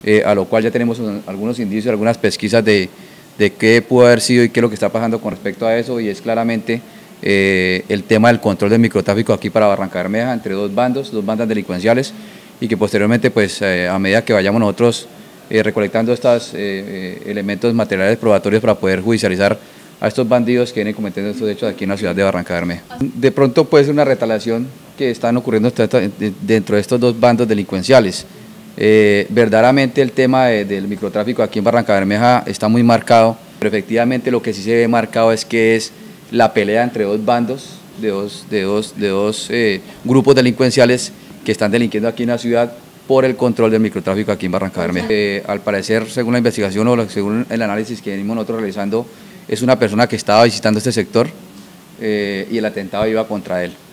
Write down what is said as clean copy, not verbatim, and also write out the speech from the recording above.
a lo cual ya tenemos algunos indicios, algunas pesquisas de qué pudo haber sido y qué es lo que está pasando con respecto a eso, y es claramente el tema del control del microtráfico aquí para Barrancabermeja entre dos bandas delincuenciales, y que posteriormente, pues a medida que vayamos nosotros recolectando estos elementos materiales probatorios para poder judicializar a estos bandidos que vienen cometiendo estos hechos aquí en la ciudad de Barrancabermeja. De pronto puede ser una retaliación que están ocurriendo dentro de estos dos bandos delincuenciales. Verdaderamente el tema del microtráfico aquí en Barrancabermeja está muy marcado, pero efectivamente lo que sí se ve marcado es que es la pelea entre dos bandos, de dos grupos delincuenciales que están delinquiendo aquí en la ciudad por el control del microtráfico aquí en Barrancabermeja. Al parecer, según la investigación o según el análisis que venimos nosotros realizando, es una persona que estaba visitando este sector y el atentado iba contra él.